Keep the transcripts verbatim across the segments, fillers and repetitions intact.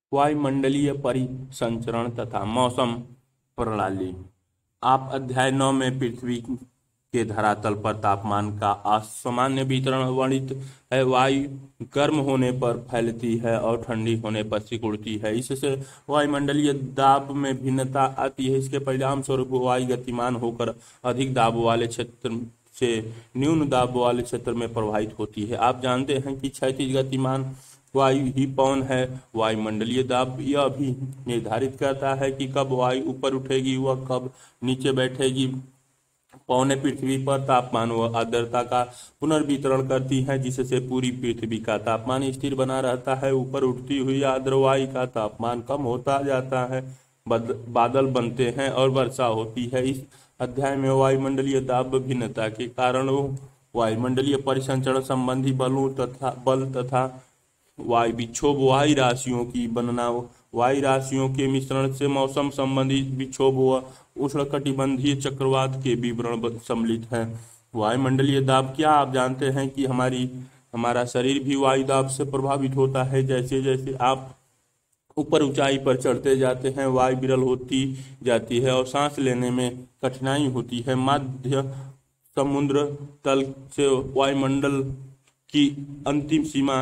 वायुमंडलीय परिसंचरण तथा मौसम प्रणाली। आप अध्याय नौ में पृथ्वी के धरातल पर तापमान का असामान्य वितरण वर्णित है। वायु गर्म होने पर फैलती है और ठंडी होने पर सिकुड़ती है। इससे वायुमंडलीय दाब में भिन्नता आती है। इसके परिणाम स्वरूप वायु गतिमान होकर अधिक दाब वाले क्षेत्र से न्यून दाब वाले क्षेत्र में प्रवाहित होती है। आप जानते हैं कि क्षैतिज गतिमान वायु ही पवन है। वायुमंडलीय दाब यह भी निर्धारित करता है कि कब वायु ऊपर उठेगी व कब नीचे बैठेगी। पवनें पृथ्वी पर तापमान व आर्द्रता का पुनर्वितरण करती हैं, जिससे पूरी पृथ्वी का तापमान स्थिर बना रहता है। ऊपर उठती हुई आर्द्र वायु का तापमान कम होता जाता है, बादल बनते हैं और वर्षा होती है। इस अध्याय में वायुमंडलीय दाब भिन्नता के कारणों, वायुमंडलीय परिसंचरण संबंधी बलों तथा बल तथा वायु विक्षोभ, वायु राशियों की गणना, वायु राशियों के मिश्रण से मौसम संबंधी विक्षोभ व उष्णकटिबंधीय चक्रवात के विवरण सम्मिलित हैं। वायुमंडलीय दाब क्या आप जानते हैं कि हमारी हमारा शरीर भी वायु दाब से प्रभावित होता है। जैसे जैसे आप ऊपर ऊंचाई पर चढ़ते जाते हैं, वायु विरल होती जाती है और सांस लेने में कठिनाई होती है। मध्य समुद्र तल से वायुमंडल की अंतिम सीमा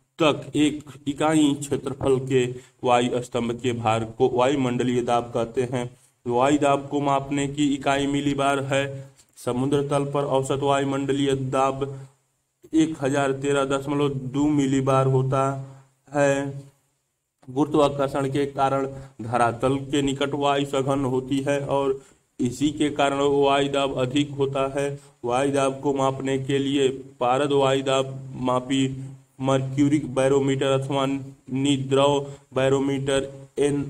तक एक इकाई क्षेत्रफल के वायु स्तंभ के भार को वायुमंडलीय दाब कहते हैं। वायु दाब को मापने की इकाई मिलीबार है। समुद्र तल पर औसत वायुमंडलीय दाब एक हजार तेरह दशमलव दो मिलीबार होता है। गुरुत्वाकर्षण के कारण धरातल के निकट वायु सघन होती है और इसी के कारण वायु दाब अधिक होता है। वायु दाब को मापने के लिए पारद वायु दाब मापी, मर्क्यूरिक बैरोमीटर अथवा निद्रव बैरोमीटर, एन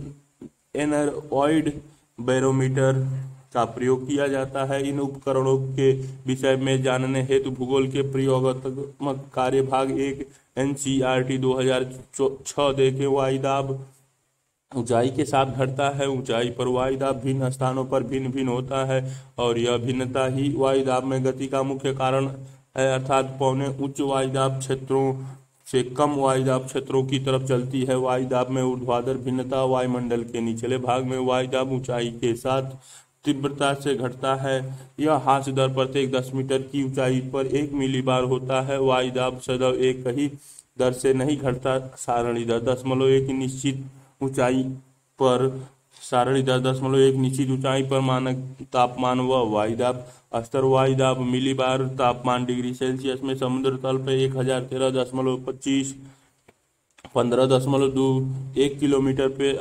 एनरॉइड बैरोमीटर का प्रयोग किया जाता है। इन उपकरणों के विषय में जानने हेतु भूगोल के प्रयोगात्मक कार्य भाग एक N C E R T दो हजार छः देखें। वायु दाब ऊंचाई के साथ घटता है। ऊंचाई पर वायु दाब भिन्न स्थानों पर भिन्न भिन्न होता है और यह भिन्नता ही वायु दाब में गति का मुख्य कारण है, अर्थात पौने उच्च वायु दाब क्षेत्रों से कम वायु दाब क्षेत्रों की तरफ चलती है। वायु दाब में ऊर्ध्वाधर भिन्नता, वायुमंडल के निचले भाग में वायु दाब ऊंचाई के साथ तीव्रता से घटता है। यह ह्रास दर प्रत्येक दस मीटर की ऊंचाई पर एक मिलीबार होता है। वायु दाब सदैव एक ही दर से नहीं घटता। सारणी दर दशमलव एक निश्चित ऊंचाई पर सारणी दर दशमलव एक निश्चित ऊंचाई पर मानक तापमान व वायु दाब स्तर। वायु दाब मिलीबार तापमान डिग्री सेल्सियस में समुद्र तल पर एक हजार तेरह दशमलव पच्चीस पंद्रह दशमलव दो एक किलोमीटर पे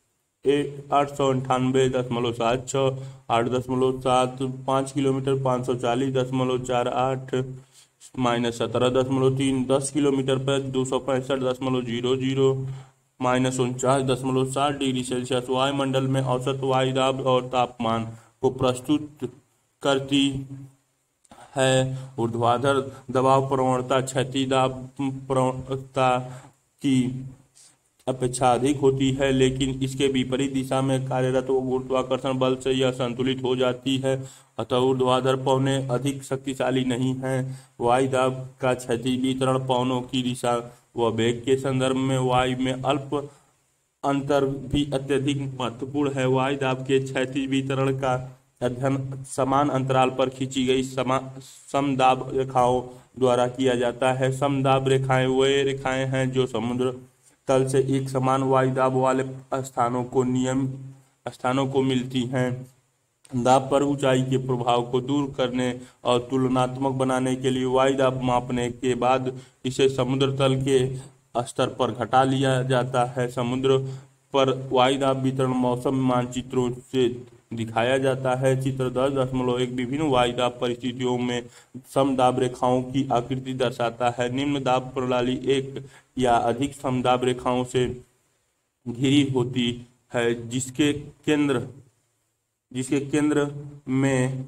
आठ सौ अंठानवे दशमलव सात छः आठ दशमलव सात पाँच किलोमीटर पाँच सौ चालीस दशमलव चार आठ माइनस सत्रह दशमलव तीन दस किलोमीटर पर दो सौ पैंसठ दशमलव जीरो जीरो माइनस उनचास दशमलव सात डिग्री सेल्सियस वायुमंडल में औसत वायु दाब और तापमान को प्रस्तुत करती है। ऊर्ध्वाधर दबाव प्रवणता क्षैतिज दाब प्रवणता की अपेक्षा अधिक होती है, लेकिन इसके विपरीत दिशा में कार्यरत गुरुत्वाकर्षण बल से यह संतुलित हो जाती है। अतः ऊर्ध्वाधर पवनें अधिक शक्तिशाली नहीं हैं। वायु दाब का क्षैतिज वितरण पवनों की दिशा व वेग के संदर्भ में वायु में अल्प अंतर भी अत्यधिक महत्वपूर्ण है। वायु दाब के क्षैतिज वितरण का अध्ययन समान अंतराल पर खींची गई समदाब रेखाओं द्वारा किया जाता है। समदाब रेखाएं वे रेखाएं हैं जो समुद्र तल से एक समान वायु दाब वाले स्थानों को नियम स्थानों को मिलती हैं। दाब पर ऊंचाई के प्रभाव को दूर करने और तुलनात्मक बनाने के लिए वायु दाब मापने के बाद इसे समुद्र तल के स्तर पर घटा लिया जाता है। समुद्र पर वायु दाब वितरण मौसम मानचित्रों से दिखाया जाता है। चित्र दस दशमलव एक विभिन्न वायु दाब परिस्थितियों में समदाब रेखाओं की आकृति दर्शाता है। निम्न दाब प्रणाली एक या अधिक समदाब रेखाओं से घिरी होती है, जिसके केंद्र जिसके केंद्र में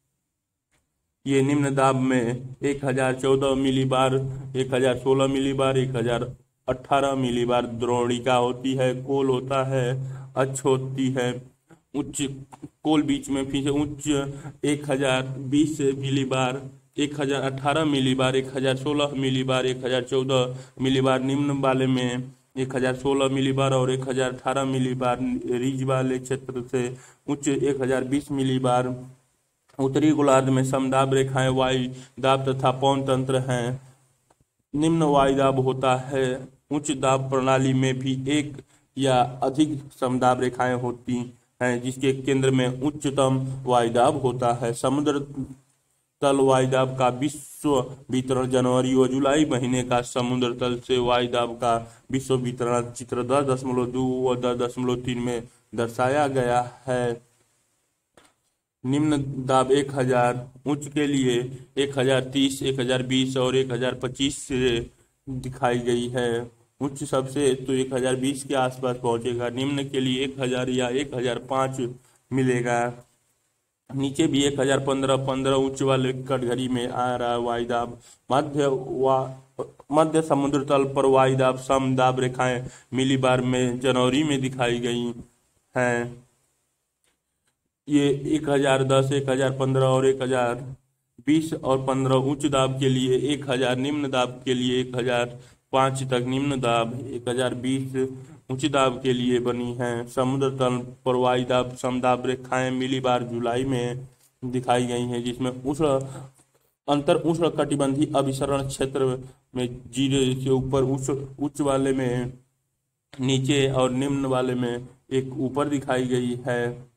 ये निम्न दाब में एक हजार चौदह मिलीबार, एक हजार सोलह मिलीबार, एक हजार अठारह मिलीबार द्रोणिका होती है, कोल होता है, अक्ष होती है। उच्च कोल बीच में फिर से उच्च एक हजार बीस मिलीबार, एक हजार अठारह मिलीबार, एक हजार सोलह मिलीबार, एक हजार चौदह मिलीबार। निम्न वाले में एक हजार सोलह मिलीबार और एक हजार अठारह मिलीबार रिज वाले क्षेत्र से उच्च एक हजार बीस मिलीबार। उत्तरी गोलार्ध में समदाब रेखाएं वायु दाब तथा पवन तंत्र हैं। निम्न वायु दाब होता है। उच्च दाब प्रणाली में भी एक या अधिक समदाब रेखाएं होती हैं जिसके केंद्र में उच्चतम वायु दाब होता है। समुद्र तल वायुदाब का विश्व वितरण जनवरी व जुलाई महीने का समुद्र तल से वायुदाब का विश्व वितरण चित्र दस दशमलव दो व दस दशमलव तीन में दर्शाया गया है। निम्न दाब एक हजार उच्च के लिए एक हजार तीस, एक हजार बीस और एक हजार पच्चीस से दिखाई गई है। उच्च सबसे तो एक हजार बीस के आसपास पहुंचेगा। निम्न के लिए एक हजार या एक हजार पाँच मिलेगा। नीचे भी एक हजार पंद्रह पंद्रह उच्च वाले कटघरी में आ रहा वायुदाब। मध्य वा मध्य समुद्र तल पर वायुदाब समदाब रेखाएं मिलीबार में जनवरी में दिखाई गई हैं। ये एक हजार दस, एक हजार पंद्रह और एक हजार बीस और पंद्रह उच्च दाब के लिए, एक हजार निम्न दाब के लिए एक हजार पाँच तक निम्न दाब, एक हजार बीस उच्च दाब के लिए बनी हैं। समुद्र तल पर वायुदाब समदाब रेखाएं मिलीबार जुलाई में दिखाई गई हैं जिसमें उष्ण अंतर उष्ण कटिबंधीय अभिसरण क्षेत्र में जीरो से ऊपर उच्च उच्च वाले में नीचे और निम्न वाले में एक ऊपर दिखाई गई है।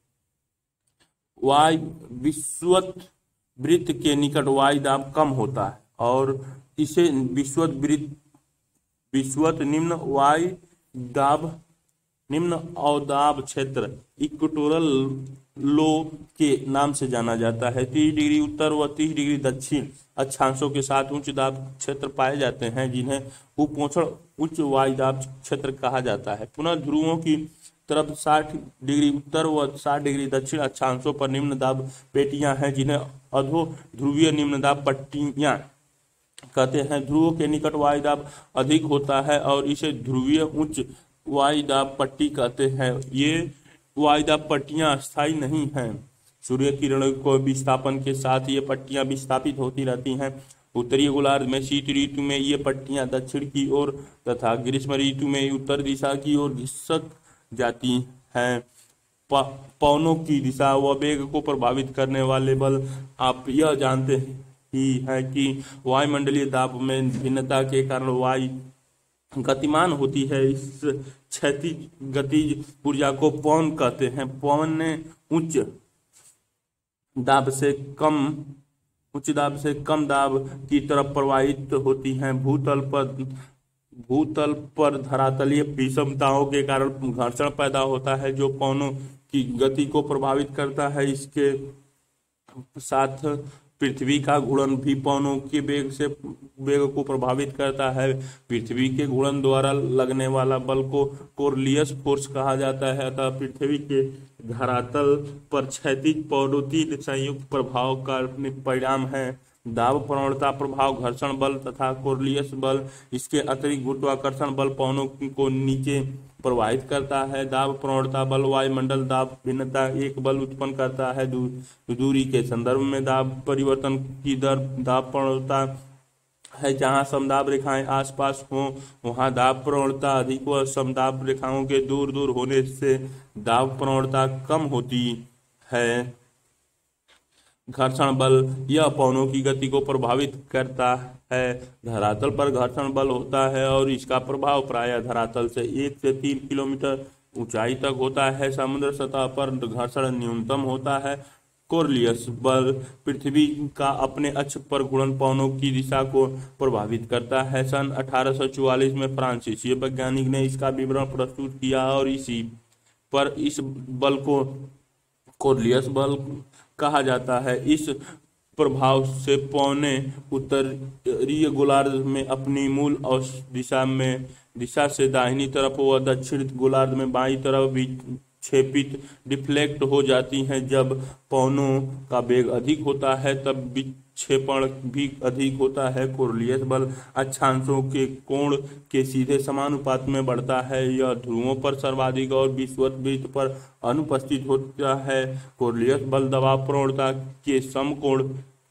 वायु विश्वत वृत्त के निकट वायुदाब कम होता है और इसे विश्वत वृत्त विश्वत निम्न वायु दाब निम्न अवदाब क्षेत्र इक्वेटोरल लो के नाम से जाना जाता है। तीस डिग्री उत्तर व तीस डिग्री दक्षिण अक्षांशों के साथ उच्च दाब क्षेत्र पाए जाते हैं जिन्हें उपोषण उच्च वायुदाब क्षेत्र कहा जाता है। पुनः ध्रुवों की तरफ साठ डिग्री उत्तर व साठ डिग्री दक्षिण अक्षांशों पर निम्न दाब पेटियां हैं जिन्हें अधो ध्रुवीय निम्न दाब पट्टियां कहते हैं। ध्रुवों के निकट वायुदाब अधिक होता है और इसे ध्रुवीय उच्च वायुदाब पट्टी कहते हैं। ये वायुदाब पट्टियां स्थायी नहीं हैं। सूर्य किरणों को विस्थापन के साथ ये पट्टियां विस्थापित होती रहती हैं। उत्तरी गोलार्ध में शीत ऋतु में ये पट्टियां दक्षिण की ओर तथा ग्रीष्म ऋतु में उत्तर दिशा की ओर घिसक जाती हैं। पवनों की दिशा व वेग को प्रभावित करने वाले बल आप यह जानते ही है कि वायुमंडलीय दाब में भिन्नता के कारण वायु गतिमान होती है। इस क्षैतिज गतिज ऊर्जा को पवन कहते हैं। पवन ने उच्च दाब से कम उच्च दाब से कम दाब की तरफ प्रवाहित होती हैं। भूतल पर भूतल पर धरातलीय विषमताओं के कारण घर्षण पैदा होता है जो पवनों की गति को प्रभावित करता है। इसके साथ पृथ्वी का घूर्णन भी पवनों के वेग से वेग को प्रभावित करता है। पृथ्वी के घूर्णन द्वारा लगने वाला बल को कोरलियस फोर्स कहा जाता है। अतः पृथ्वी के धरातल पर क्षैतिज पवनोत्तीर्ण संयुक्त प्रभाव का परिणाम है। दाब प्रवणता प्रभाव घर्षण बल तथा कोरलियस बल। इसके अतिरिक्त गुरुत्वाकर्षण बल पवनों को नीचे प्रवाहित करता है। दाब प्रवणता बल वायुमंडल दाब भिन्नता एक बल उत्पन्न करता है। दू, दूरी के संदर्भ में दाब परिवर्तन की दर दाब प्रवणता है। जहां समदाब रेखाएं आसपास हों वहां दाब प्रवणता अधिक व समदाब रेखाओं के दूर दूर होने से दाब प्रवणता कम होती है। घर्षण बल यह पवनों की गति को प्रभावित करता है। धरातल पर घर्षण बल होता है और इसका प्रभाव प्रायः धरातल से एक से तीन किलोमीटर ऊंचाई तक होता है। समुद्र सतह पर घर्षण न्यूनतम होता है। कोरलियस बल पृथ्वी का अपने अक्ष पर घूर्णन पवनों की दिशा को प्रभावित करता है। सन अठारह सौ चौवालीस में फ्रांसीसी वैज्ञानिक ने इसका विवरण प्रस्तुत किया और इसी पर इस बल को कोरलियस बल कहा जाता है। इस प्रभाव से पवने उत्तरीय गोलार्ध में अपनी मूल दिशा में दिशा से दाहिनी तरफ व दक्षिण गोलार्ध में बाईं तरफ विक्षेपित डिफ्लेक्ट हो जाती हैं। जब पवनों का वेग अधिक होता है तब विक्षेपण भी अधिक होता है। कोरलियस बल अक्षांशों के कोण के सीधे समानुपात में बढ़ता है। यह ध्रुवों पर सर्वाधिक और विषुवत वृत्त पर अनुपस्थित होता है। कोरलियस बल दबाव प्रवणता के समकोण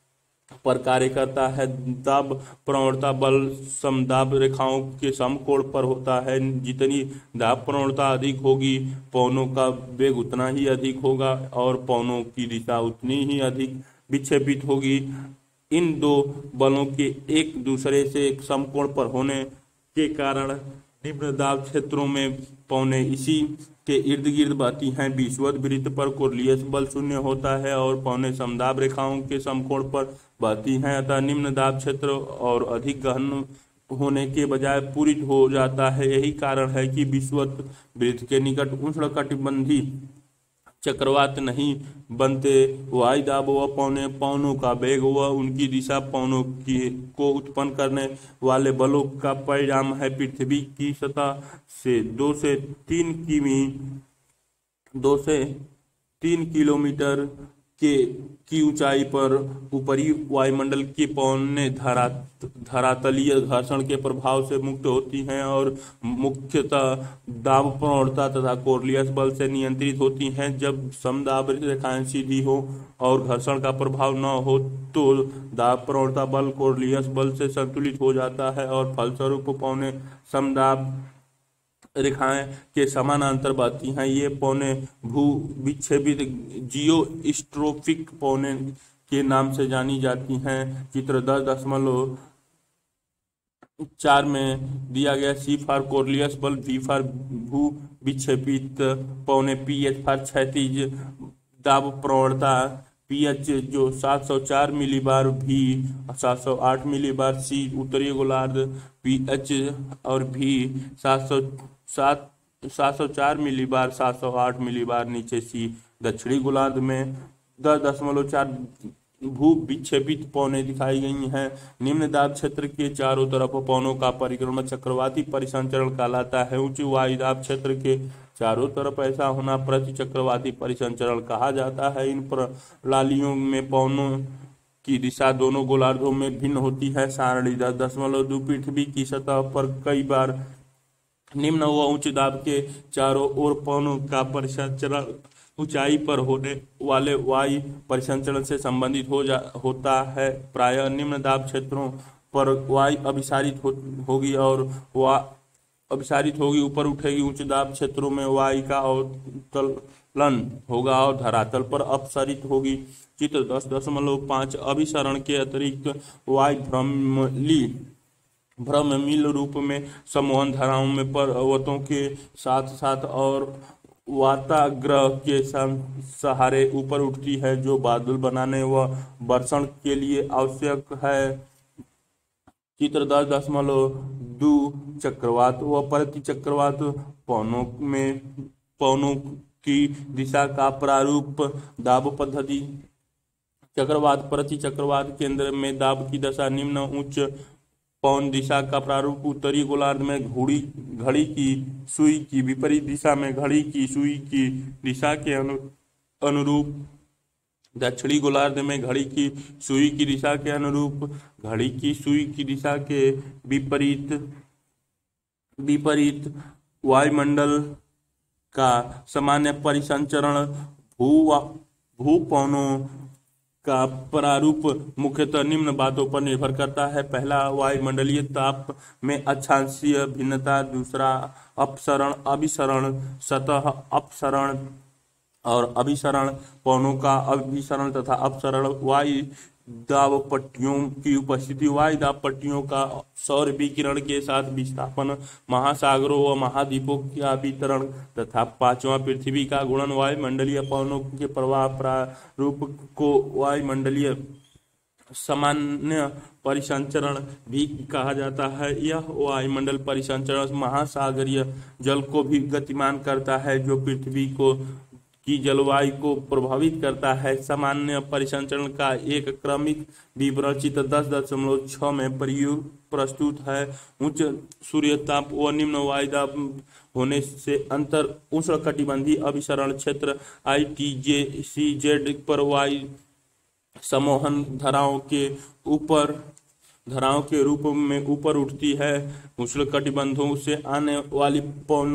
पर कार्य करता है। दाब प्रवणता बल समदाब रेखाओं के समकोण पर होता है। जितनी दाब प्रवणता अधिक होगी, पवनों का वेग उतना ही अधिक होगा और पवनों की दिशा उतनी ही अधिक विक्षेपित होगी। इन दो बलों के एक दूसरे से एक समकोण पर होने के कारण निम्न दाब क्षेत्रों में पवनें इसी के इर्द गिर्द बहती हैं। विषुवत वृत्त पर कोर्लियस बल शून्य होता है और पवनें समदाब रेखाओं के समकोण पर बहती हैं। अतः निम्न दाब क्षेत्र और अधिक गहन होने के बजाय पूरित हो जाता है। यही कारण है कि विषुवत वृत्त के निकट उष्णकटिबंधी चक्रवात नहीं बनते। वायुदाब व पवने पवनों का वेग व उनकी दिशा पवनों की को उत्पन्न करने वाले बलों का परिणाम है। पृथ्वी की सतह से दो से तीन किमी दो से तीन किलोमीटर के की ऊंचाई पर ऊपरी वायुमंडल की पवनें धरा धरातलीय घर्षण के प्रभाव से मुक्त होती हैं और मुख्यतः दाब प्रवणता तथा कोर्लियस बल से नियंत्रित होती हैं। जब समदाब रेखाएं सीधी हो और घर्षण का प्रभाव न हो तो दाब प्रवणता बल कोर्लियस बल से संतुलित हो जाता है और फलस्वरूप पवनें समदाब रेखाएं के समानांतर बहती हैं। ये पवनें भू विक्षेपित जियोस्ट्रोफिक पवनें के नाम से जानी जाती हैं। चित्र दस दशमलव चार में दिया गया सी फॉर कोर्लियस बल, वी फॉर भू विक्षेपित पवनें, पी एच फॉर क्षैतिज दाब प्रवणता, पी एच जो सात सौ चार मिलीबार, भी सात सौ आठ मिलीबार, सी उत्तरी गोलार्ध, पी एच और भी सात सौ सात सात सौ चार मिलीबार, सात सौ आठ मिलीबार नीचे सी दक्षिणी गोलार्ध में दस दशमलव चार भू विक्षेपित पवनें दिखाई गई हैं। निम्न दाब क्षेत्र के चारों तरफ पवनों का परिक्रमण चक्रवाती परिसंचरण कहलाता है। उच्च वायु दाब क्षेत्र के चारों तरफ ऐसा होना प्रति चक्रवाती परिसंचरण कहा जाता है। इन प्रणालियों में पवनों की दिशा दोनों गोलार्धों में भिन्न होती है। सारणी दस दशमलव दो पृथ्वी की सतह पर कई बार निम्न व उच्च दाब के चारों ओर पवनों का परिसंचरण ऊंचाई पर होने वाले वायु परिसंचरण से संबंधित हो जा होता है। प्रायः निम्न दाब क्षेत्रों पर वायु अभिसारित हो, होगी और वा अभिसारित होगी ऊपर उठेगी। उच्च दाब क्षेत्रों में वायु का अवतलन होगा और धरातल पर अपसरित होगी। चित्र दस दशमलव पाँच अभिसरण के अतिरिक्त वायु भ्रमली भ्रममील रूप में समोहन धाराओं में पर्वतों के साथ साथ और वाताग्रह के सहारे ऊपर उठती है, जो बादल बनाने व वर्षण के लिए आवश्यक है। चित्र दस दशमलव दो चक्रवात व प्रति चक्रवात पवनों में पवनों की दिशा का प्रारूप दाब पद्धति। चक्रवात प्रति चक्रवात केंद्र में दाब की दशा निम्न उच्च पवन दिशा का प्रारूप उत्तरी गोलार्ध में घड़ी घड़ी की सुई की विपरीत दिशा में घड़ी की सुई की दिशा के अनु, अनुरूप, दक्षिणी गोलार्ध में घड़ी की सुई की दिशा के अनुरूप, घड़ी की सुई की दिशा के विपरीत विपरीत वायुमंडल का सामान्य परिसंचरण भू भू पवनों का प्रारूप मुख्यतः निम्न बातों पर निर्भर करता है। पहला, वायुमंडलीय ताप में अक्षांशीय भिन्नता। दूसरा, अपसरण अभिसरण, सतह अपसरण और अभिसरण, पवनों का अभिसरण तथा अपसरण, वायु दाब पट्टियों की उपस्थिति। वायु दाब पट्टियों का सौर विकिरण के साथ विस्थापन, महासागरों व महाद्वीपों का वितरण तथा पांचवा, पृथ्वी का गुणन। वायुमंडलीय पवनों के प्रवाह प्रारूप को वायुमंडलीय सामान्य परिसंचरण भी कहा जाता है। यह वायुमंडल परिसंचरण महासागरीय जल को भी गतिमान करता है, जो पृथ्वी को की जलवायु को प्रभावित करता है। सामान्य परिसंचरण का एक क्रमिक विवरण चित्र दस दशमलव छह में प्रस्तुत है। उच्च सूर्यताप व निम्न वायुदाब होने से अंतर उष्णकटिबंधीय अभिसरण क्षेत्र I T J C Z पर वायु समोहन धाराओं के ऊपर धाराओं के रूप में ऊपर उठती है। उष्णकटिबंधों से आने वाली पवनों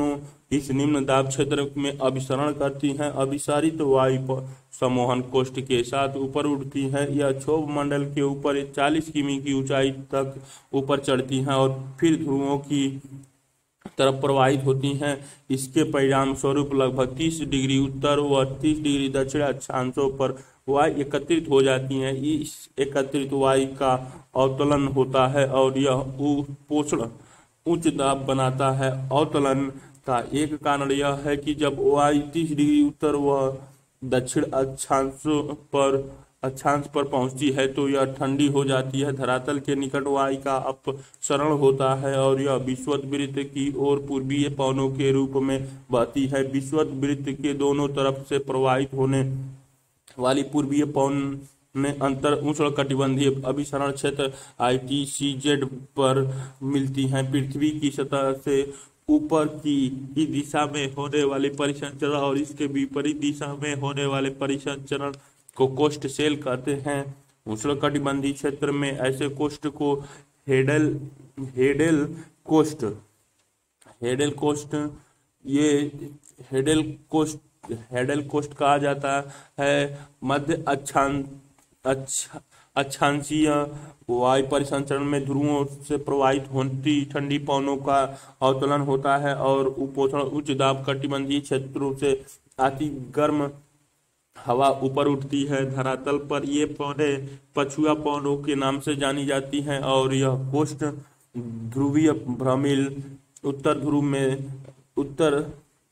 इस निम्न दाब क्षेत्र में अभिसरण करती हैं। अभिसारित वायु सम्मोहन कोष्ठ के साथ ऊपर उड़ती हैं। यह क्षोभ मंडल के ऊपर चालीस किमी की ऊंचाई तक ऊपर चढ़ती हैं और फिर ध्रुवों की तरफ प्रवाहित होती हैं। इसके परिणाम स्वरूप लगभग तीस डिग्री उत्तर व तीस डिग्री दक्षिण अक्षांशों पर वायु एकत्रित हो जाती हैं। इस एकत्रित वायु का अवतलन होता है और यह पोषण उच्च दाब बनाता है। अवतलन का एक कारण यह है कि जब वायु तीस डिग्री उत्तर व दक्षिण अक्षांशों पर अक्षांश पर पहुंचती है तो यह ठंडी हो जाती है। धरातल के निकट वायु का अपसरण होता है और यह विषुवत वृत्त की ओर पूर्वीय पवनों के रूप में बहती है। विषुवत वृत्त के दोनों तरफ से प्रवाहित होने वाली पूर्वीय पवन में अंतर उष्णकटिबंधीय अभिसरण क्षेत्र आई टी सी जेड पर मिलती हैं। पृथ्वी की सतह से ऊपर की, की दिशा में होने वाले परिसंचरण और इसके विपरीत दिशा में होने वाले परिसंचरण को कोष्ठ सेल कहते हैं। उष्णकटिबंधीय क्षेत्र में ऐसे कोष्ठ को हेडल हेडेल कोष्ठ हेडेल कोष्ठ ये हेडेल कोष्ठ हेडेल कोष्ठ कहा जाता है। मध्य अक्षांश अच्छा अक्षांशीय वायु परिसंचरण में ध्रुवों से प्रवाहित होती ठंडी पवनों का अवतलन होता है और उपोषण उच्च दाब कटिबंधीय क्षेत्रों से आती गर्म हवा ऊपर उठती है। धरातल पर ये पौधे पछुआ पवनों के नाम से जानी जाती हैं और यह कोष्ठ ध्रुवीय भ्रमिल उत्तर ध्रुव में उत्तर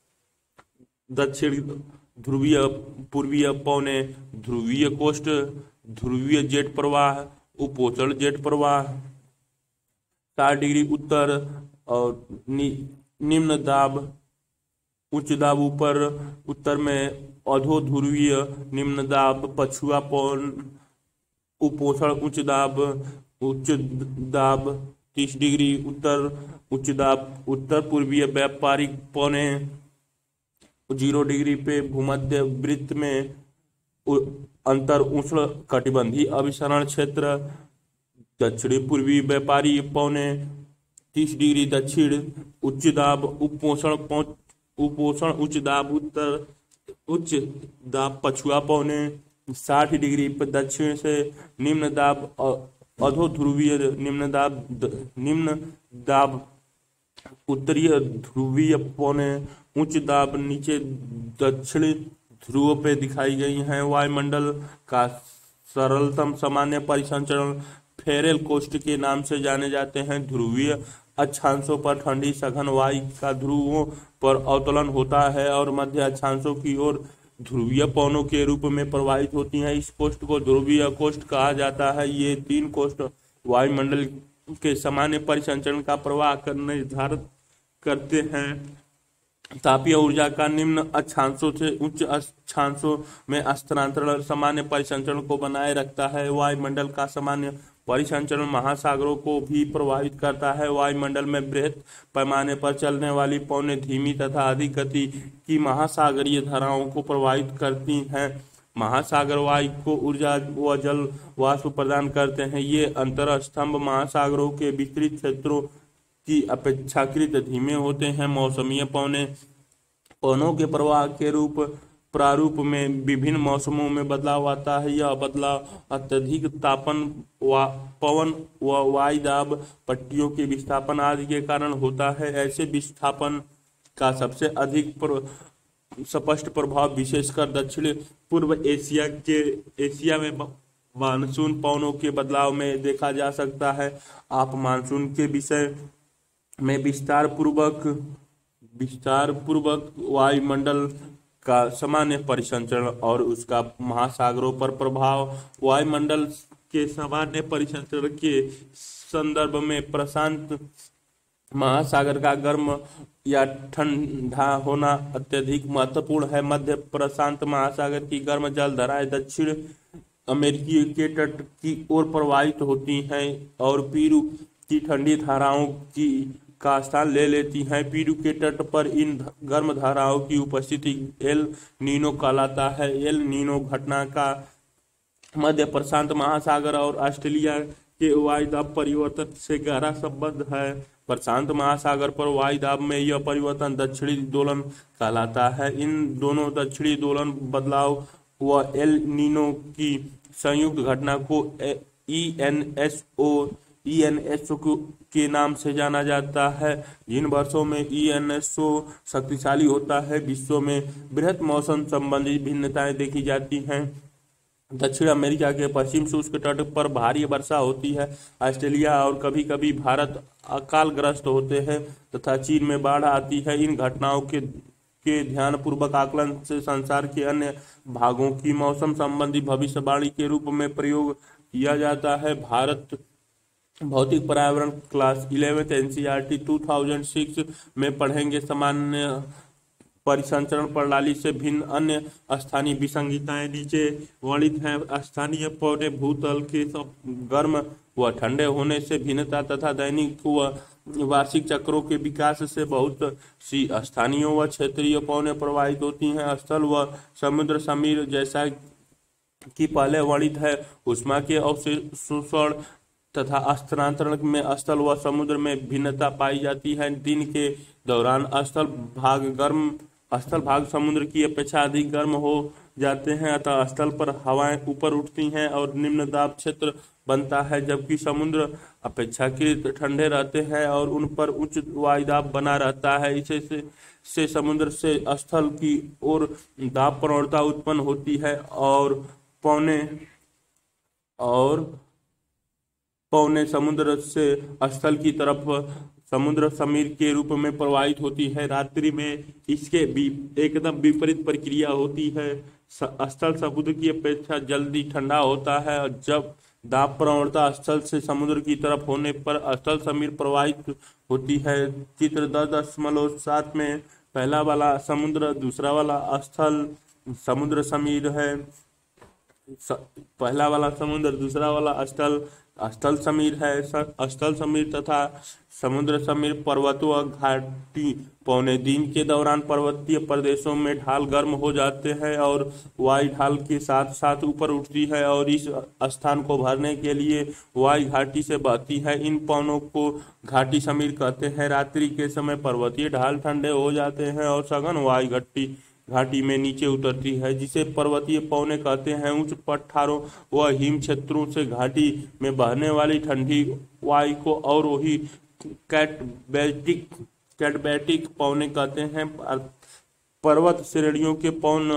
दक्षिण ध्रुवीय पूर्वीय पौने ध्रुवीय कोष्ठ ध्रुवीय जेट प्रवाह उपोषण जेट प्रवाह साठ डिग्री उत्तर और नि, निम्न दाब उच्च दाब ऊपर उत्तर में अधो ध्रुवीय निम्न दाब पछुआ पवन उपोषण उच्च दाब उच्च दाब तीस डिग्री उत्तर उच्च दाब उत्तर पूर्वीय व्यापारिक पौने जीरो डिग्री पे भूमध्य वृत्त में अंतर उष्ण कटिबंधीय अभिसरण क्षेत्र दक्षिणी पूर्वी व्यापारी पौने तीस डिग्री दक्षिण उच्च दाब उपोषण उपोषण उच्च दाब उत्तर उच्च दाब पछुआ पौने साठ डिग्री पर दक्षिण से निम्न दाब अधो ध्रुवीय निम्न दाब निम्न दाब उत्तरीय ध्रुवीय पौने उच्च दाब नीचे दक्षिणी ध्रुव पे दिखाई गई हैं। वायुमंडल का सरलतम सामान्य परिसंचरण फेरेल कोष्ठ के नाम से जाने जाते हैं। ध्रुवीय अक्षांशों पर ठंडी सघन वायु का ध्रुवों पर अवतलन होता है और मध्य अक्षांशों की ओर ध्रुवीय पवनों के रूप में प्रवाहित होती हैं। इस कोष्ठ को ध्रुवीय कोष्ठ कहा जाता है। ये तीन कोष्ठ वायुमंडल के सामान्य परिसंचरण का प्रवाह कर निर्धारित करते हैं। तापीय ऊर्जा का निम्न अक्षांशों से उच्च अक्षांशों में स्थानांतरण सामान्य परिसंचरण को बनाए रखता है। वायुमंडल का सामान्य परिसंचरण महासागरों को भी प्रभावित करता है। वायुमंडल में बृहत पैमाने पर चलने वाली पवनें धीमी तथा अधिक गति की महासागरीय धाराओं को प्रभावित करती हैं। महासागर वायु को ऊर्जा व जल वाष्प प्रदान करते हैं। ये अंतर स्तंभ महासागरों के विस्तृत क्षेत्रों की अपेक्षाकृत धीमे होते हैं। मौसमीय पवनें पवनों के प्रवाह के रूप प्रारूप में विभिन्न मौसमों में बदलाव आता है। यह बदलाव अत्यधिक तापन पवन व वायु दाब पट्टियों के विस्थापन आदि के कारण होता है। ऐसे विस्थापन का सबसे अधिक प्र, स्पष्ट प्रभाव विशेषकर दक्षिण पूर्व एशिया के एशिया में मानसून पवनों के बदलाव में देखा जा सकता है। आप मानसून के विषय में विस्तार पूर्वक विस्तार पूर्वक वायुमंडल का सामान्य परिसंचरण और उसका महासागरों पर प्रभाव वायुमंडल के सामान्य परिसंचरण के संदर्भ में प्रशांत महासागर का गर्म या ठंडा होना अत्यधिक महत्वपूर्ण है। मध्य प्रशांत महासागर की गर्म जल धाराएं दक्षिण अमेरिकी के तट की ओर प्रवाहित होती हैं और पीरू की ठंडी धाराओं की का स्थान ले लेती हैं। पीरू के तट पर इन गर्म धाराओं की उपस्थिति एल नीनो कहलाता है। एल नीनो घटना का मध्य प्रशांत महासागर और ऑस्ट्रेलिया के वायुदाब परिवर्तन से गहरा संबंध है। प्रशांत महासागर पर वायुदाब में यह परिवर्तन दक्षिणी दोलन कहलाता है। इन दोनों दक्षिणी दोलन बदलाव व एल नीनो की संयुक्त घटना को E N S O E N S O के नाम से जाना जाता है। जिन वर्षों में ई एन एस ओ शक्तिशाली होता है, विश्व में बृहत मौसम संबंधी भिन्नताएं देखी जाती हैं। दक्षिण अमेरिका के पश्चिम शुष्क तट पर भारी वर्षा होती है। ऑस्ट्रेलिया और कभी कभी भारत अकालग्रस्त होते हैं तथा चीन में बाढ़ आती है। इन घटनाओं के के ध्यानपूर्वक आकलन से संसार के अन्य भागों की मौसम संबंधी भविष्यवाणी के रूप में प्रयोग किया जाता है। भारत भौतिक पर्यावरण क्लास इलेवेंथ एनसीईआरटी दो हज़ार छह में पढ़ेंगे। सामान्य परिसंचरण प्रणाली से भिन्न अन्य स्थानीय विसंगतियां नीचे वर्णित हैं। स्थानीय पौधे भूतल के गर्म व ठंडे होने से भिन्नता तथा दैनिक व वार्षिक चक्रों के विकास से बहुत सी स्थानीय व क्षेत्रीय पौधे प्रभावित होती हैं। स्थल व समुद्र समीर जैसा कि पहले वर्णित है, उष्मा के अवशोषण तथा स्थानांतरण में स्थल व समुद्र में भिन्नता पाई जाती है। दिन के दौरान स्थल भाग गर्म स्थल भाग समुद्र की अपेक्षा अधिक गर्म हो जाते हैं, अतः स्थल पर हवाएं ऊपर उठती हैं और निम्न दाब क्षेत्र बनता है, जबकि समुद्र अपेक्षाकृत ठंडे रहते हैं और उन पर उच्च वायुदाब बना रहता है। इसे से, से समुद्र से स्थल की ओर दाब प्रवणता उत्पन्न होती है और पौने और पौने समुद्र से स्थल की तरफ समुद्र समीर के रूप में प्रवाहित होती है। रात्रि में इसके भी एकदम विपरीत प्रक्रिया होती है। स्थल समुद्र की अपेक्षा जल्दी ठंडा होता है और जब दाब प्रवणता स्थल से समुद्र की तरफ होने पर स्थल समीर प्रवाहित होती है। चित्र दस दशमलव सात में पहला वाला समुद्र, दूसरा वाला स्थल समुद्र समीर है। पहला वाला समुद्र, दूसरा वाला स्थल स्थल समीर है। स्थल समीर तथा समुद्र समीर पर्वतों और घाटी पौने दिन के दौरान पर्वतीय प्रदेशों में ढाल गर्म हो जाते हैं और वायु ढाल के साथ साथ ऊपर उठती है और इस स्थान को भरने के लिए वायु घाटी से बहती है। इन पौनों को घाटी समीर कहते हैं। रात्रि के समय पर्वतीय ढाल ठंडे हो जाते हैं और सघन वायु घाटी घाटी में नीचे उतरती है, जिसे पर्वतीय पौने कहते हैं। उच्च पठारों व हिम क्षेत्रों से घाटी में बहने वाली ठंडी वायु को और वही कैटबैटिक कैटबैटिक पौने कहते हैं। पर्वत श्रेणियों के पौन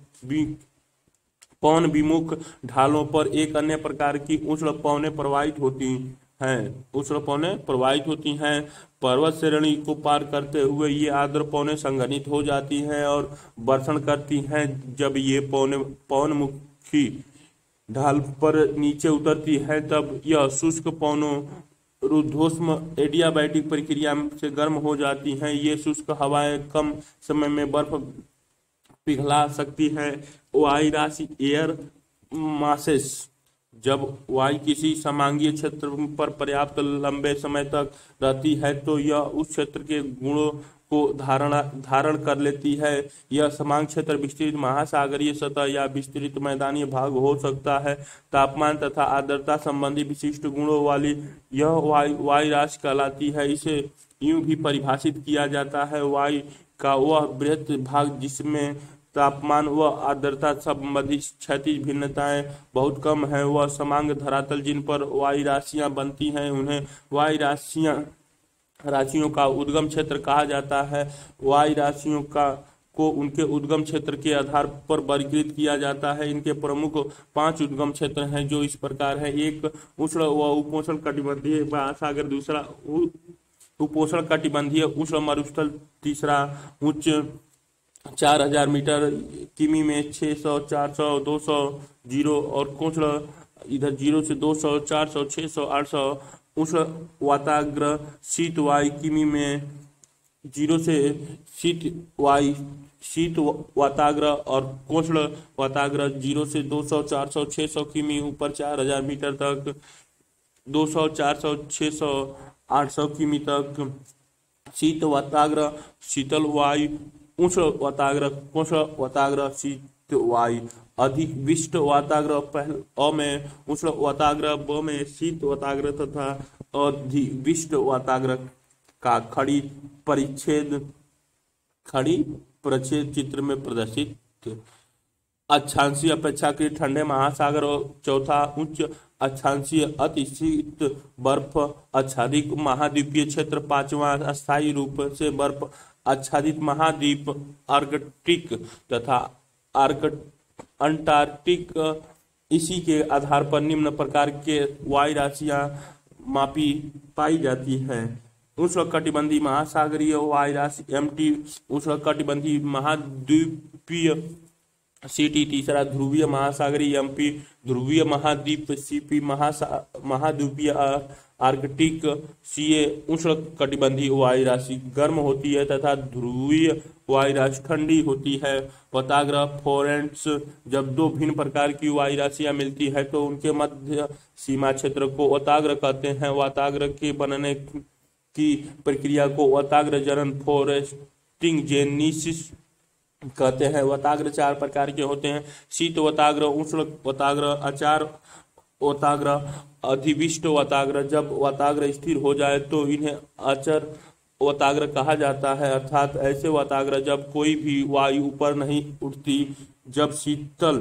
पौन विमुख ढालों पर एक अन्य प्रकार की उष्ण पौने प्रवाहित होती हैं उष्ण पौने प्रवाहित होती हैं। पर्वत श्रेणी को पार करते हुए ये आर्द्र पौने संघनित हो जाती हैं और वर्षण करती हैं। जब ये पौने पौनमुखी ढाल पर नीचे उतरती है, तब यह शुष्क पौनों रुद्धोष्म एडियाबैटिक प्रक्रिया से गर्म हो जाती हैं। ये शुष्क हवाएं कम समय में बर्फ पिघला सकती हैं। वायु राशि एयर मासेस जब वायु किसी समांगीय क्षेत्र पर पर्याप्त लंबे समय तक रहती है तो यह उस क्षेत्र के गुणों को धारण धारण कर लेती है। यह समांग क्षेत्र विस्तृत महासागरीय सतह या विस्तृत मैदानी भाग हो सकता है। तापमान तथा आर्द्रता संबंधी विशिष्ट गुणों वाली यह वायु वायु राशि कहलाती है। इसे यूं भी परिभाषित किया जाता है, वायु का वह बृहत भाग जिसमें तापमान व आर्द्रता संबंधी क्षैतिज भिन्नताएं बहुत कम है। वह समांग धरातल जिन पर वायु राशियां बनती हैं उन्हें वायु राशियां राशियों का उद्गम क्षेत्र कहा जाता है। वायु राशियों का को उनके उद्गम क्षेत्र के आधार पर वर्गीकृत किया जाता है। इनके प्रमुख पांच उद्गम क्षेत्र हैं जो इस प्रकार है। एक उष्ण व उपोष्ण कटिबंधीय महासागर, दूसरा उपोष्ण कटिबंधीय उष्ण मरुस्थल, तीसरा उच्च चार हजार मीटर किमी में छः सौ चार सौ दो सौ जीरो और कोष्ण इधर जीरो से दो सौ चार सौ छः सौ आठ सौ उष्ण वाताग्र शीत वायु किमी में जीरो से शीत वायु शीत वाताग्र और कोष्ण वाताग्र जीरो से दो सौ चार सौ छः सौ किमी ऊपर चार हजार मीटर तक, दो सौ चार सौ छः सौ आठ सौ किमी तक। शीत वाताग्र शीतल वायु उष्ण वाताग्र कोष्ण वाताग्र शीत वायु अधिक विष्ट वाताग्र पहल अ में उष्ण वाताग्र ब में शीत वाताग्र तथा अधिविष्ट वाताग्र का खड़ी परिच्छेद खड़ी परिच्छेद चित्र में प्रदर्शित। अक्षांशीय अपेक्षाकृत ठंडे महासागर और चौथा उच्च अक्षांशीय अति शीत बर्फ आच्छादित महाद्वीपीय क्षेत्र पांचवा अस्थायी रूप से बर्फ आच्छादित महाद्वीप आर्कटिक तथा आर्क अंटार्कटिक। इसी के आधार पर निम्न प्रकार के वायु राशियां मापी पाई जाती है। उष्णकटिबंधीय महासागरीय वायु राशि एम टी, उष्णकटिबंधीय महाद्वीपीय सी टी, तीसरा ध्रुवीय महासागरीय एम पी, ध्रुवीय महाद्वीप सी पी, महासा महाद्वीपीय आर्कटिक सी ए। उष्णकटिबंधीय वायु राशि गर्म होती है तथा ध्रुवीय वायु राशि ठंडी होती है। वाताग्र फोरेंट्स, जब दो भिन्न प्रकार की वायु राशियां मिलती है तो उनके मध्य सीमा क्षेत्र को वाताग्र कहते हैं। वाताग्र के बनने की प्रक्रिया को वाताग्र जनन फोरेस्टिंग जेनेसिस कहते हैं। वाताग्र चार प्रकार के होते हैं, शीत वाताग्र, उष्ण वाताग्र, अचार वाताग्र, अधिविष्ट वाताग्र। जब वाताग्र स्थिर हो जाए तो इन्हें अचर वाताग्र कहा जाता है, अर्थात ऐसे वाताग्र जब कोई भी वायु ऊपर नहीं उठती। जब शीतल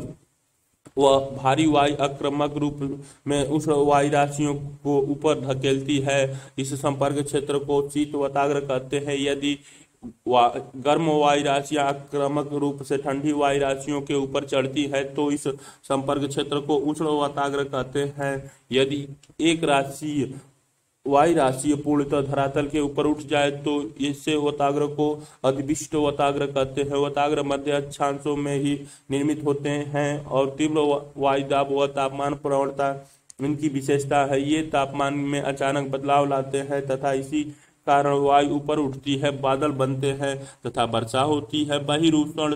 व भारी वायु आक्रामक रूप में उष्ण वायु राशियों को ऊपर धकेलती है, इस संपर्क क्षेत्र को शीत वाताग्र कहते हैं। यदि गर्म वायु राशियां आक्रामक रूप से ठंडी वायु राशियों के ऊपर चढ़ती है तो इस संपर्क क्षेत्र को उष्ण वाताग्र कहते हैं। यदि एक राशि वायु राशि पूर्णतः धरातल के ऊपर उठ जाए तो इससे वाताग्र को अधिविष्ट वाताग्र कहते हैं। वाताग्र मध्य अक्षांशों में ही निर्मित होते हैं और तीव्र वायुदाब व तापमान प्रवणता इनकी विशेषता है। ये तापमान में अचानक बदलाव लाते हैं तथा इसी कारण वायु ऊपर उठती है, बादल बनते हैं तथा वर्षा होती है। बहिरुष्ण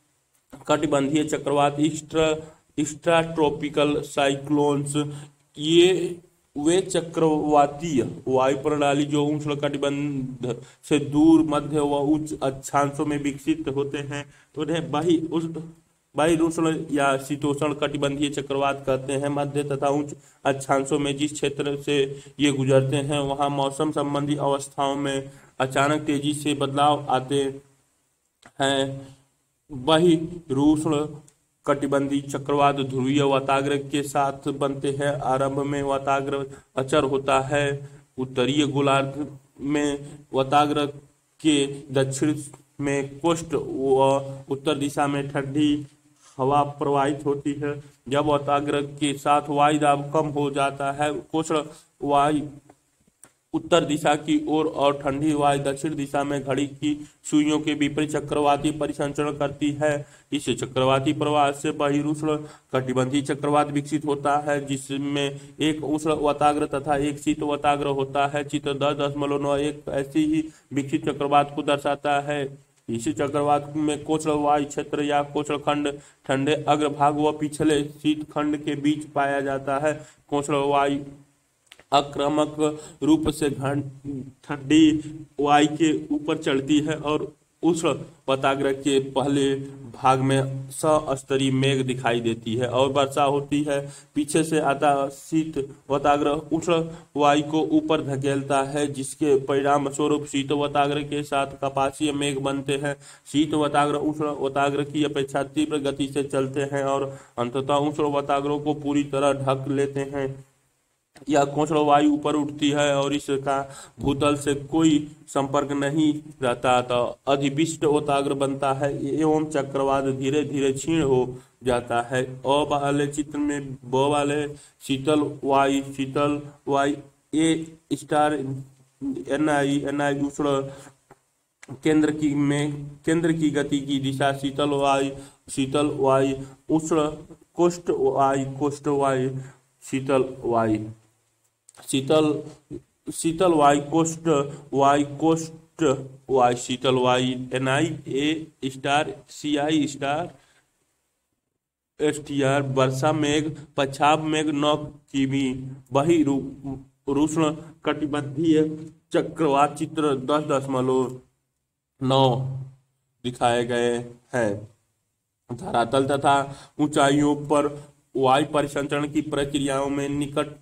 कटिबंधीय चक्रवात, एक्स्ट्रा ट्रॉपिकल साइक्लोन्स, ये वे चक्रवातीय वायु प्रणाली जो उष्ण कटिबंध से दूर मध्य व उच्च अक्षांशों में विकसित होते हैं उन्हें बहि बहिरुष्ण या शीतोष्ण कटिबंधीय चक्रवात कहते हैं। मध्य तथा उच्च अक्षांशों में जिस क्षेत्र से ये गुजरते हैं वहां मौसम संबंधी अवस्थाओं में अचानक तेजी से बदलाव आते हैं। बहिरुष्ण कटिबंधीय चक्रवात ध्रुवीय वाताग्र के साथ बनते हैं। आरंभ में वाताग्र अचर होता है। उत्तरीय गोलार्ध में वाताग्र के दक्षिण में कोस्ट व उत्तर दिशा में ठंडी हवा प्रवाहित होती है। जब वाताग्र के साथ वायु दाब कम हो जाता है, कोष्ण वायु उत्तर दिशा की ओर और ठंडी वायु दक्षिण दिशा में घड़ी की सुइयों के विपरीत चक्रवाती परिसंचरण करती है। इस चक्रवाती प्रवाह से बहिरुष्ण कटिबंधीय चक्रवात विकसित होता है जिसमें एक उष्ण वाताग्र तथा एक शीत वाताग्र होता है। चित्र दस दशमलव नौ एक ऐसी ही विकसित चक्रवात को दर्शाता है। इसी चक्रवात में कोष्ण वायु क्षेत्र या कोष्ण खंड ठंडे अग्रभाग व पिछले शीत खंड के बीच पाया जाता है। कोष्ण वायु आक्रामक रूप से ठंडी वायु के ऊपर चढ़ती है और उष्ण वाताग्र के पहले भाग में सस्तरीय मेघ दिखाई देती है और वर्षा होती है। पीछे से आता शीत वाताग्र उष्ण वायु को ऊपर धकेलता है जिसके परिणाम स्वरूप शीत वाताग्र के साथ कपासीय मेघ बनते हैं। शीत वाताग्र उष्ण वाताग्र की अपेक्षा तीव्र गति से चलते हैं और अंततः उष्ण वाताग्रों को पूरी तरह ढक लेते हैं। यह कोष्ण वायु ऊपर उठती है और इसका भूतल से कोई संपर्क नहीं रहता तो अधिविष्ट वाताग्र बनता है एवं चक्रवात धीरे धीरे क्षीण हो जाता है। अ वाले चित्र में ब वाले शीतल वायु शीतल वायु A star N I N I उष्ण केंद्र की में केंद्र की गति की दिशा शीतल वायु शीतल वायु उष्ण कोष्ठ वायु कोष्ठ वायु शीतल वायु शीतल शीतल वायु कोष्ठ वायु कोष्ठ वायु शीतल वायु N I A star C I star S T R वर्षा मेघ पछाव मेघ नौ किमी बहिरुष्ण कटिबंधीय चक्रवात चित्र दस दशमलव नौ दिखाए गए हैं। धरातल तथा ऊंचाइयों पर वायु परिसंचरण की प्रक्रियाओं में निकट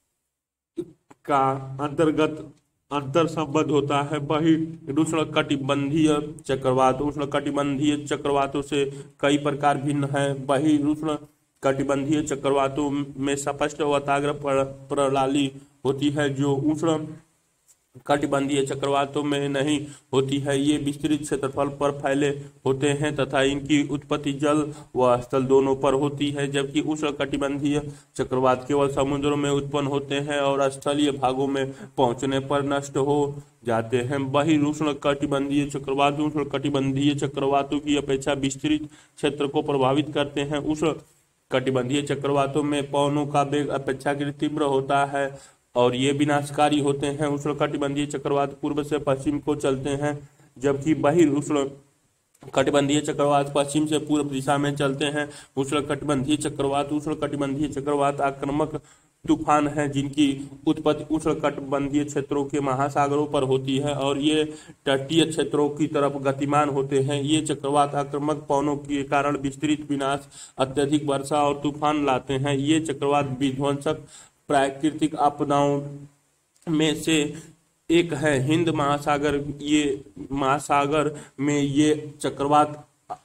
का अंतर्गत अंतर संबंध होता है। वही उष्णकटिबंधीय चक्रवात उष्णकटिबंधीय चक्रवातों से कई प्रकार भिन्न है। वही उष्णकटिबंधीय चक्रवातों में स्पष्ट वाताग्र प्रणाली होती है जो उष्ण कटिबंधीय चक्रवातों में नहीं होती है। ये विस्तृत क्षेत्रफल पर फैले होते हैं तथा इनकी उत्पत्ति जल व स्थल दोनों पर होती है, जबकि उष्णकटिबंधीय चक्रवात केवल समुद्रों में उत्पन्न होते हैं और स्थलीय भागों में पहुंचने पर नष्ट हो जाते हैं। वही उष्णकटिबंधीय चक्रवात उष्णकटिबंधीय चक्रवातों की अपेक्षा विस्तृत क्षेत्र को प्रभावित करते हैं। उष्ण कटिबंधीय चक्रवातों में पवनों का वेग अपेक्षाकृत तीव्र होता है और ये विनाशकारी होते हैं। उष्णकटिबंधीय चक्रवात पूर्व से पश्चिम को चलते हैं, जबकि बहिर उष्ण कटिबंधीय चक्रवात पश्चिम से पूर्व दिशा में चलते हैं। उष्णकटिबंधीय चक्रवात उष्णकटिबंधीय चक्रवात आक्रामक तूफान है जिनकी उत्पत्ति उष्णकटिबंधीय क्षेत्रों के महासागरों पर होती है और ये तटीय क्षेत्रों की तरफ गतिमान होते हैं। ये चक्रवात आक्रामक पवनों के कारण विस्तृत विनाश, अत्यधिक वर्षा और तूफान लाते हैं। ये चक्रवात विध्वंसक प्राकृतिक आपदाओं में से एक है। हिंद महासागर ये महासागर में ये चक्रवात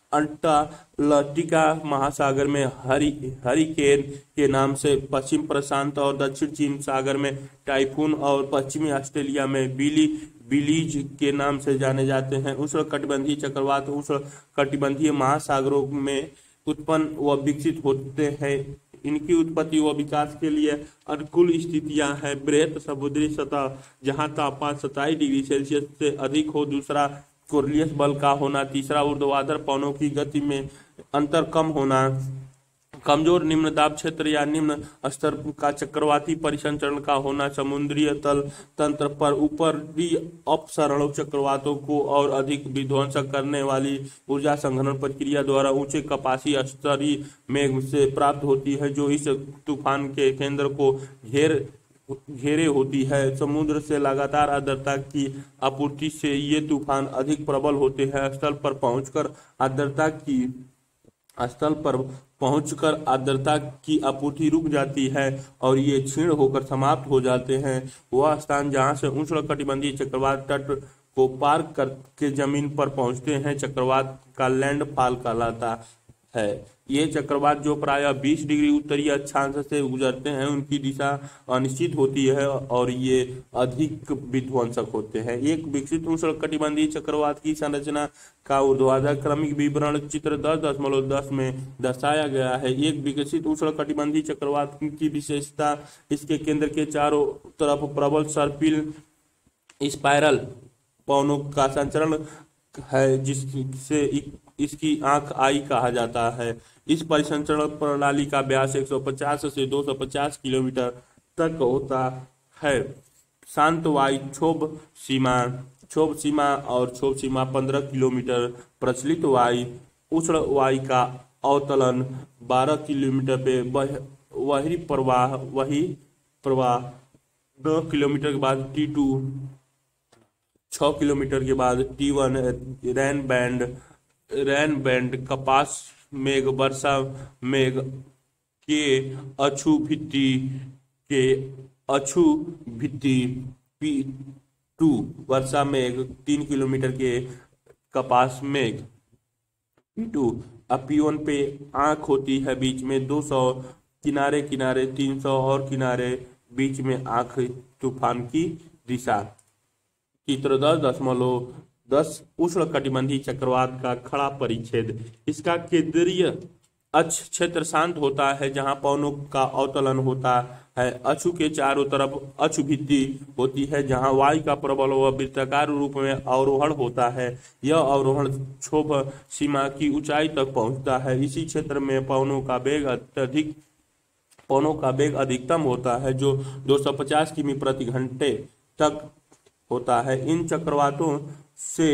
अंटार्कटिका महासागर में हरी हरिकेन के नाम से, पश्चिम प्रशांत और दक्षिण चीन सागर में टाइफून और पश्चिमी ऑस्ट्रेलिया में बिली बिलीज के नाम से जाने जाते हैं। उष्णकटिबंधीय चक्रवात उष्णकटिबंधीय महासागरों में उत्पन्न व विकसित होते हैं। इनकी उत्पत्ति व विकास के लिए अनुकूल स्थितियां हैं। बृहत समुद्री सतह जहां तापमान सत्ताईस डिग्री सेल्सियस से अधिक हो, दूसरा कोरियस बल का होना, तीसरा ऊर्ध्वाधर पवनों की गति में अंतर कम होना, कमजोर निम्न दाब क्षेत्र या निम्न स्तर का चक्रवाती परिसंचरण का होना, समुद्री तल तंत्र पर ऊपरी अपसरण चक्रवातों को और अधिक विध्वंसक करने वाली ऊर्जा संघनन प्रक्रिया द्वारा ऊंचे कपासी स्तरीय मेघ से प्राप्त होती है जो इस तूफान के केंद्र को घेर घेरे होती है। समुद्र से लगातार आर्द्रता की आपूर्ति से ये तूफान अधिक प्रबल होते हैं। स्थल पर पहुंचकर आर्द्रता की स्थल पर पहुंचकर आर्द्रता की आपूर्ति रुक जाती है और ये क्षीण होकर समाप्त हो जाते हैं। वह स्थान जहां से उष्णकटिबंधीय चक्रवात तट को पार करके जमीन पर पहुंचते हैं चक्रवात का लैंडफॉल कहलाता है। ये चक्रवात जो प्रायः बीस डिग्री उत्तरी अक्षांश से गुजरते हैं उनकी दिशा अनिश्चित होती है और ये अधिक विध्वंसक होते हैं। एक विकसित उष्णकटिबंधीय चक्रवात की संरचना का ऊर्ध्वाधर क्रमिक विवरण चित्र दस दशमलव दस में दर्शाया गया है। एक विकसित उष्णकटिबंधीय चक्रवात की विशेषता इसके केंद्र के चारों तरफ प्रबल सर्पिल स्पाइरल पवनों का संचरण है जिससे इसकी आंख आई कहा जाता है। इस परिसंचरण प्रणाली का व्यास एक सौ पचास से दो सौ पचास किलोमीटर तक होता है। शांत वायु क्षोभ सीमा क्षोभ सीमा और क्षोभ सीमा पंद्रह किलोमीटर, प्रचलित वायु उष्ण वायु का अवतलन बारह किलोमीटर पे, वह वही प्रवाह वही प्रवाह नौ किलोमीटर के बाद टी टू, छः किलोमीटर के बाद T one rain band rain band कपास मेघ वर्षा मेघ के अछू भित्ति के अछू भित्ति पी टू वर्षा मेघ तीन किलोमीटर के कपास मेघ पी टू। अब पी वन पे आंख होती है बीच में दो सौ, किनारे किनारे तीन सौ और किनारे बीच में आंख तूफान की दिशा। चित्र दस दशमलव दस उष्णकटिबंधीय चक्रवात का खड़ा परिच्छेद। इसका केंद्रीय अक्ष क्षेत्र शांत होता है जहां पवनों का अवतलन होता है। अक्षु के चारों तरफ अक्षु भित्ति होती है जहां वायु का प्रबल व वृत्ताकार रूप में अवरोहण होता है। यह अवरोहण क्षोभ सीमा की ऊंचाई तक पहुंचता है। इसी क्षेत्र में पवनों का वेग अत्यधिक पवनों का वेग अधिकतम होता है जो दो सौ पचास किमी प्रति घंटे तक होता है। इन चक्रवातों से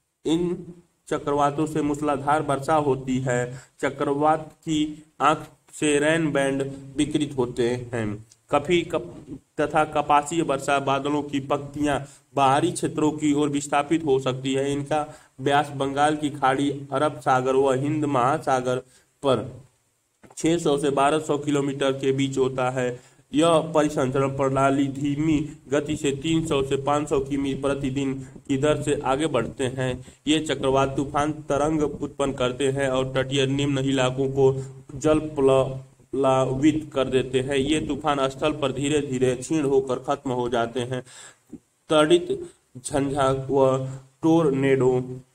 इन चक्रवातों से मूसलाधार वर्षा होती है। चक्रवात की आंख से रेन बैंड विकृत होते हैं। कभी कप तथा कपासीय वर्षा बादलों की पंक्तियां बाहरी क्षेत्रों की ओर विस्थापित हो सकती है। इनका व्यास बंगाल की खाड़ी, अरब सागर व हिंद महासागर पर छह सौ से बारह सौ किलोमीटर के बीच होता है। यह परिसंचरण प्रणाली धीमी गति से तीन सौ से पाँच सौ किमी प्रतिदिन की दर से आगे बढ़ते हैं। ये चक्रवात तूफान तरंग उत्पन्न करते हैं और तटीय निम्न इलाकों को जल प्लावित कर देते हैं। ये तूफान स्थल पर धीरे धीरे क्षीण होकर खत्म हो जाते हैं। त्वरित झंझा व tornado,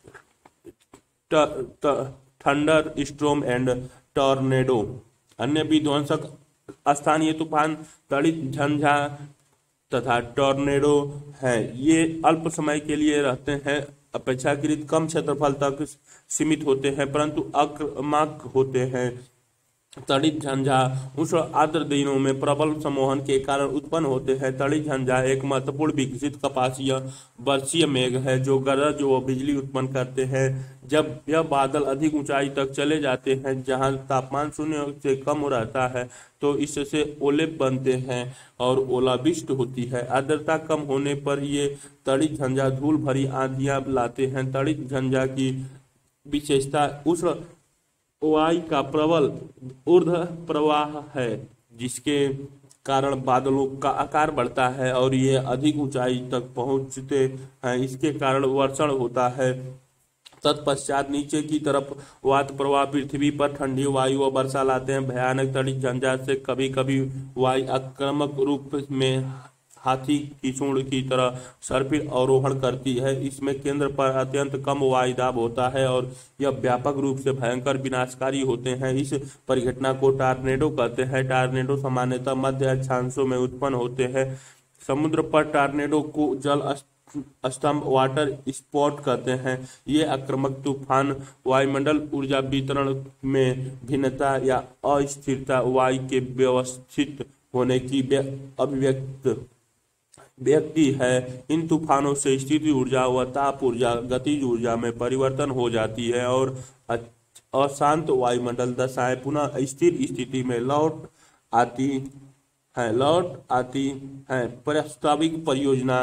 thunderstorm and tornado अन्य विध्वंसक स्थानीय तूफान त्वरित झंझा तथा टॉर्नेडो हैं। ये अल्प समय के लिए रहते हैं, अपेक्षाकृत कम क्षेत्रफल तक सीमित होते हैं, परंतु आक्रामक होते हैं। त्वरित झंझा उष्ण आर्द्र दिनों में प्रबल सम्मोहन के कारण उत्पन्न होते हैं। त्वरित झंझा एक महत्वपूर्ण विकसित कपासीय वर्षीय मेघ है जो गरज व बिजली उत्पन्न करते हैं। जब यह बादल अधिक ऊंचाई तक चले जाते हैं जहां तापमान शून्य से कम रहता है तो इससे ओले बनते हैं और ओलावृष्टि होती है। आर्द्रता कम होने पर ये त्वरित झंझा धूल भरी आंधियां लाते हैं। त्वरित झंझा की विशेषता उष्ण वायु का प्रबल ऊर्ध्व प्रवाह है जिसके कारण बादलों का आकार बढ़ता है और ये अधिक ऊंचाई तक पहुंचते हैं। इसके कारण वर्षण होता है। तत्पश्चात नीचे की तरफ वात प्रवाह पृथ्वी पर ठंडी वायु व वर्षा लाते हैं। भयानक त्वरित झंझा से कभी कभी वायु आक्रामक रूप में हाथी की सूंड की तरह सर्पिल अवरोहण करती है। इसमें केंद्र पर अत्यंत कम वायुदाब होता है और यह व्यापक रूप से भयंकर विनाशकारी होते हैं। इस परिघटना को टॉर्नेडो कहते हैं। टॉर्नेडो सामान्यतः मध्य अक्षांशों में उत्पन्न होते हैं। समुद्र पर टॉर्नेडो को जल स्तंभ वाटर स्पॉट कहते हैं। ये आक्रामक तूफान वायुमंडल ऊर्जा वितरण में भिन्नता या अस्थिरता वायु के व्यवस्थित होने की अभिव्यक्त व्यक्ति है। इन तूफानों से स्थिति ऊर्जा व ताप ऊर्जा गतिज ऊर्जा में परिवर्तन हो जाती है और अशांत वायुमंडल दशाएं पुनः स्थिर स्थिति में लौट आती है लौट आती है। प्रस्ताविक परियोजना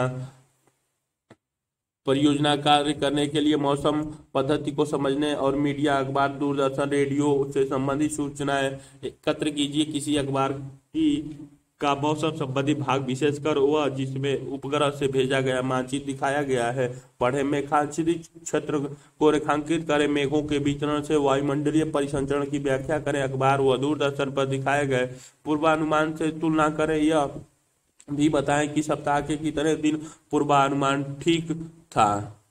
परियोजना कार्य करने के लिए मौसम पद्धति को समझने और मीडिया, अखबार, दूरदर्शन, रेडियो से संबंधित सूचनाएं एकत्र कीजिए। किसी अखबार की का मौसम संबंधी भाग, विशेषकर वह जिसमें उपग्रह से भेजा गया मानचित्र दिखाया गया है, पढ़े। मेघाच्छादित क्षेत्र को रेखांकित करें। मेघों के विचरण से वायुमंडलीय परिसंचरण की व्याख्या करें। अखबार व दूरदर्शन पर दिखाए गए पूर्वानुमान से तुलना करें। यह भी बताएं कि सप्ताह के कितने दिन पूर्वानुमान ठीक था।